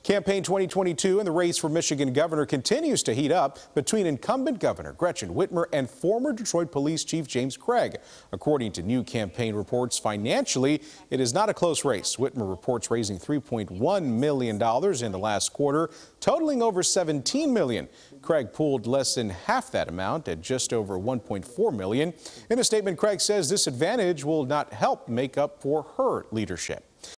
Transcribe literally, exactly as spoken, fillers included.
Campaign twenty twenty-two and the race for Michigan governor continues to heat up between incumbent Governor Gretchen Whitmer and former Detroit Police Chief James Craig. According to new campaign reports, financially, it is not a close race. Whitmer reports raising three point one million dollars in the last quarter, totaling over seventeen million dollars. Craig pulled less than half that amount at just over one point four million dollars. In a statement, Craig says this advantage will not help make up for her leadership.